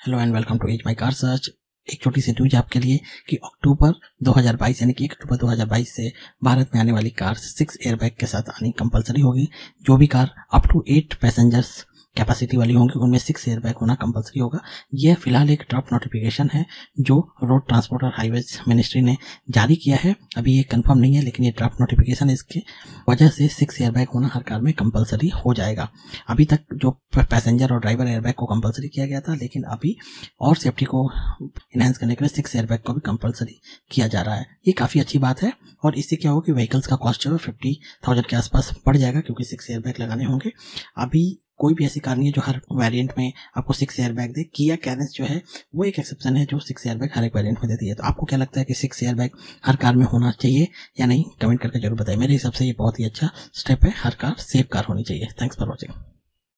Hello and welcome to age my car search. एक छोटी सी news आपके लिए कि अक्टूबर 2022 यानी कि 1 अक्टूबर 2022 से भारत में आने वाली कार 6 एयरबैग के साथ आनी कंपलसरी होगी। जो भी car up to 8 passengers capacity वाली होंगी उनमें 6 एयरबैग होना कंपलसरी होगा। यह फिलहाल एक ड्राफ्ट नोटिफिकेशन है जो रोड ट्रांसपोर्ट और हाईवेज मिनिस्ट्री ने जारी किया है। अभी ये कंफर्म नहीं है लेकिन ये ड्राफ्ट नोटिफिकेशन है, इसके वजह से 6 एयरबैग होना हर कार में कंपलसरी हो जाएगा। अभी तक जो पैसेंजर और ड्राइवर एयरबैग को कंपलसरी किया गया था, लेकिन अभी और सेफ्टी को इनहेंस करने के लिए 6 एयरबैग को भी कंपलसरी किया जा रहा है। ये काफ़ी अच्छी बात है और इससे क्या होगा कि व्हीकल्स का कॉस्ट जो है 50,000 के आसपास बढ़ जाएगा क्योंकि 6 एयरबैग लगाने होंगे। अभी कोई भी ऐसी कार नहीं है जो हर वेरिएंट में आपको 6 एयरबैग दे। किया कैरेंस जो है वो एक एक्सेप्शन है जो 6 एयरबैग हर एक वेरिएंट में देती है। तो आपको क्या लगता है कि 6 एयरबैग हर कार में होना चाहिए या नहीं? कमेंट करके जरूर बताएं। मेरे हिसाब से ये बहुत ही अच्छा स्टेप है, हर कार सेफ कार होनी चाहिए। Thanks for watching.